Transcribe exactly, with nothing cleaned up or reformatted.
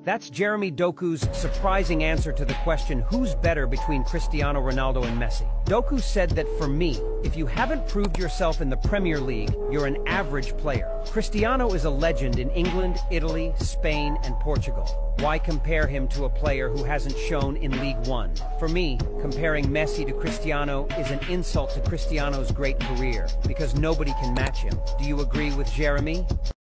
That's Jeremy Doku's surprising answer to the question, who's better between Cristiano Ronaldo and Messi? Doku said that for me, if you haven't proved yourself in the Premier League, you're an average player. Cristiano is a legend in England, Italy, Spain, and Portugal. Why compare him to a player who hasn't shown in League One? For me, comparing Messi to Cristiano is an insult to Cristiano's great career, because nobody can match him. Do you agree with Jeremy?